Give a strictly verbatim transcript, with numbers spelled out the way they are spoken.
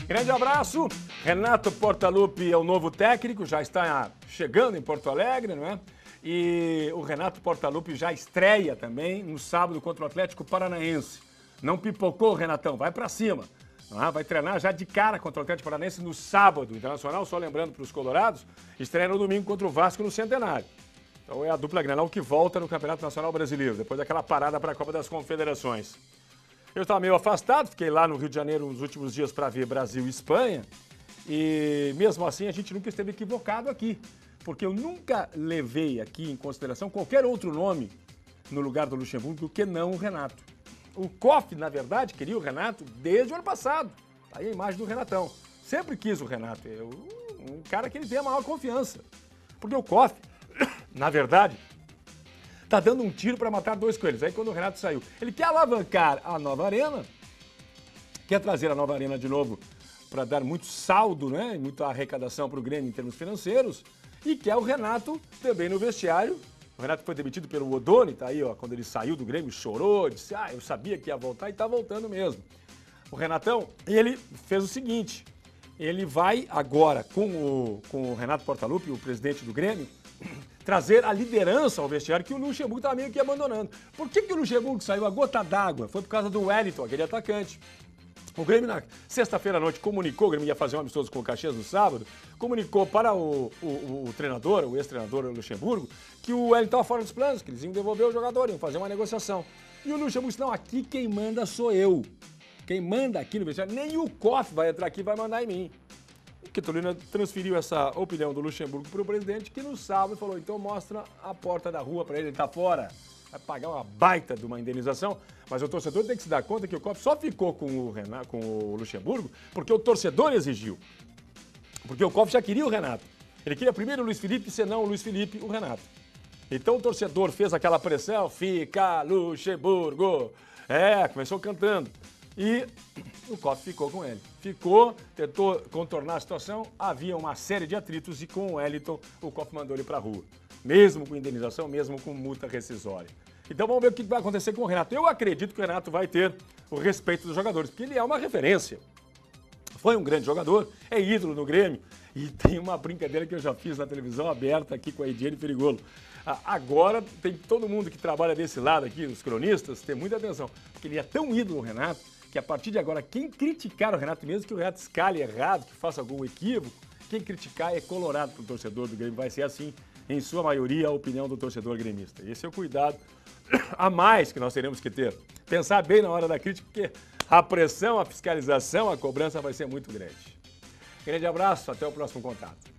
Grande abraço. Renato Portaluppi é o novo técnico, já está chegando em Porto Alegre, não é? E o Renato Portaluppi já estreia também no sábado contra o Atlético Paranaense. Não pipocou, Renatão, vai pra cima. Ah, vai treinar já de cara contra o Atlético Paranaense no sábado. Internacional, só lembrando para os colorados, estreia no domingo contra o Vasco no Centenário. Então é a dupla Grenal que volta no Campeonato Nacional Brasileiro, depois daquela parada para a Copa das Confederações. Eu estava meio afastado, fiquei lá no Rio de Janeiro nos últimos dias para ver Brasil e Espanha. E mesmo assim a gente nunca esteve equivocado aqui. Porque eu nunca levei aqui em consideração qualquer outro nome no lugar do Luxemburgo que não o Renato. O Koff, na verdade, queria o Renato desde o ano passado. Tá aí a imagem do Renatão. Sempre quis o Renato. É um cara que ele tem a maior confiança. Porque o Koff, na verdade, tá dando um tiro para matar dois coelhos. Aí quando o Renato saiu, ele quer alavancar a nova arena, quer trazer a nova arena de novo para dar muito saldo, né, e muita arrecadação para o Grêmio em termos financeiros, e quer o Renato também no vestiário. O Renato foi demitido pelo Odoni, tá aí, ó, quando ele saiu do Grêmio, chorou, disse, ah, eu sabia que ia voltar e tá voltando mesmo. O Renatão, ele fez o seguinte, ele vai agora com o, com o Renato Portaluppi, o presidente do Grêmio, trazer a liderança ao vestiário que o Luxemburgo estava meio que abandonando. Por que, que o Luxemburgo saiu a gota d'água? Foi por causa do Wellington, aquele atacante. O Grêmio, na sexta-feira à noite, comunicou, o Grêmio ia fazer um amistoso com o Caxias no sábado, comunicou para o, o, o, o treinador, o ex-treinador Luxemburgo, que o Wellington estava fora dos planos, que eles iam devolver o jogador, iam fazer uma negociação. E o Luxemburgo disse, não, aqui quem manda sou eu. Quem manda aqui no vestiário, nem o Koff vai entrar aqui e vai mandar em mim. E Quitolina transferiu essa opinião do Luxemburgo para o presidente, que no sábado falou, então mostra a porta da rua para ele, ele está fora. Vai pagar uma baita de uma indenização, mas o torcedor tem que se dar conta que o Koff só ficou com o, Renato, com o Luxemburgo porque o torcedor exigiu. Porque o Koff já queria o Renato. Ele queria primeiro o Luiz Felipe, senão o Luiz Felipe, o Renato. Então o torcedor fez aquela pressão, fica Luxemburgo. É, começou cantando. E o Koff ficou com ele. Ficou, tentou contornar a situação, havia uma série de atritos e com o Wellington o Koff mandou ele para a rua. Mesmo com indenização, mesmo com multa rescisória. Então vamos ver o que vai acontecer com o Renato. Eu acredito que o Renato vai ter o respeito dos jogadores, porque ele é uma referência. Foi um grande jogador, é ídolo no Grêmio. E tem uma brincadeira que eu já fiz na televisão aberta aqui com a Ediane Perigolo. Agora tem todo mundo que trabalha desse lado aqui, os cronistas, tem muita atenção. Porque ele é tão ídolo, o Renato, que a partir de agora, quem criticar o Renato, mesmo que o Renato escale errado, que faça algum equívoco, quem criticar é colorado pro torcedor do Grêmio. Vai ser assim, em sua maioria, a opinião do torcedor gremista. Esse é o cuidado a mais que nós teremos que ter. Pensar bem na hora da crítica, porque a pressão, a fiscalização, a cobrança vai ser muito grande. Grande abraço, até o próximo contato.